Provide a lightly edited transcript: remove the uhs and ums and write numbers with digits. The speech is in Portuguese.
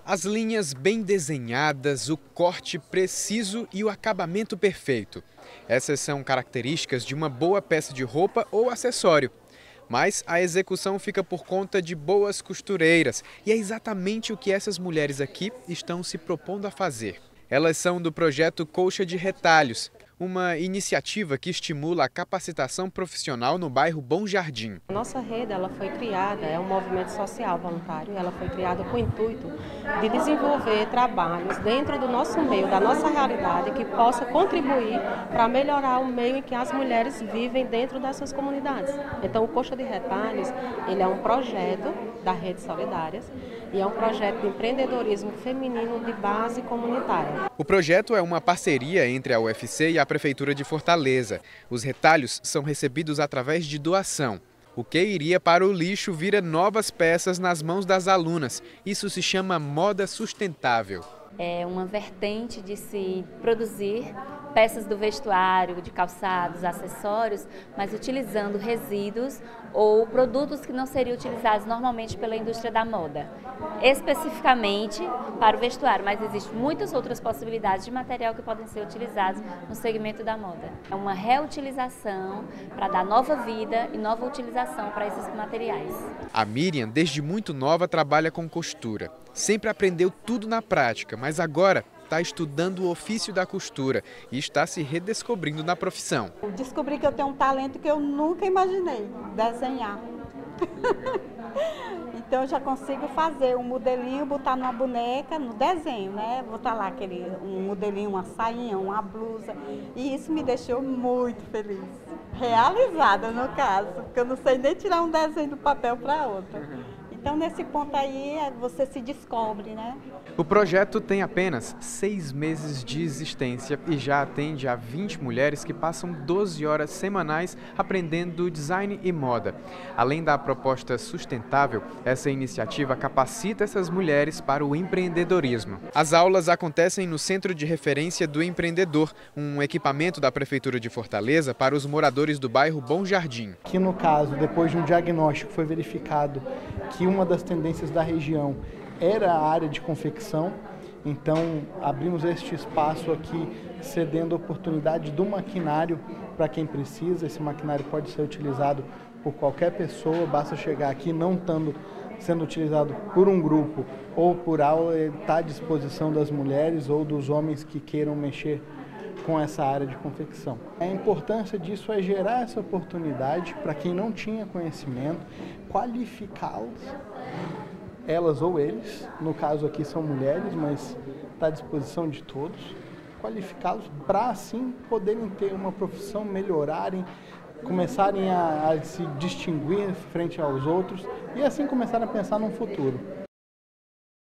As linhas bem desenhadas, o corte preciso e o acabamento perfeito. Essas são características de uma boa peça de roupa ou acessório. Mas a execução fica por conta de boas costureiras e é exatamente o que essas mulheres aqui estão se propondo a fazer. Elas são do projeto Colcha de Retalhos, uma iniciativa que estimula a capacitação profissional no bairro Bom Jardim. A nossa rede ela foi criada, é um movimento social voluntário, ela foi criada com o intuito de desenvolver trabalhos dentro do nosso meio, da nossa realidade, que possa contribuir para melhorar o meio em que as mulheres vivem dentro das suas comunidades. Então o Colcha de Retalhos, ele é um projeto da Rede Solidárias e é um projeto de empreendedorismo feminino de base comunitária. O projeto é uma parceria entre a UFC e a Prefeitura de Fortaleza. Os retalhos são recebidos através de doação. O que iria para o lixo vira novas peças nas mãos das alunas. Isso se chama moda sustentável. É uma vertente de se produzir peças do vestuário, de calçados, acessórios, mas utilizando resíduos ou produtos que não seriam utilizados normalmente pela indústria da moda, especificamente para o vestuário, mas existem muitas outras possibilidades de material que podem ser utilizados no segmento da moda. É uma reutilização para dar nova vida e nova utilização para esses materiais. A Miriam, desde muito nova, trabalha com costura. Sempre aprendeu tudo na prática, mas agora está estudando o ofício da costura e está se redescobrindo na profissão. Eu descobri que eu tenho um talento que eu nunca imaginei, desenhar. Então eu já consigo fazer um modelinho, botar numa boneca, no desenho, né? Botar lá um modelinho, uma sainha, uma blusa. E isso me deixou muito feliz. Realizada, no caso, porque eu não sei nem tirar um desenho do papel para outro. Então, nesse ponto aí, você se descobre, né? O projeto tem apenas 6 meses de existência e já atende a 20 mulheres que passam 12 horas semanais aprendendo design e moda. Além da proposta sustentável, essa iniciativa capacita essas mulheres para o empreendedorismo. As aulas acontecem no Centro de Referência do Empreendedor, um equipamento da Prefeitura de Fortaleza para os moradores do bairro Bom Jardim. Que no caso, depois de um diagnóstico, foi verificado que uma das tendências da região era a área de confecção, então abrimos este espaço aqui cedendo a oportunidade do maquinário para quem precisa. Esse maquinário pode ser utilizado por qualquer pessoa, basta chegar aqui, não sendo utilizado por um grupo ou por aula, ele está à disposição das mulheres ou dos homens que queiram mexer com essa área de confecção. A importância disso é gerar essa oportunidade para quem não tinha conhecimento, qualificá-los, elas ou eles, no caso aqui são mulheres, mas está à disposição de todos, qualificá-los para assim poderem ter uma profissão, melhorarem, começarem a se distinguir frente aos outros e assim começarem a pensar num futuro.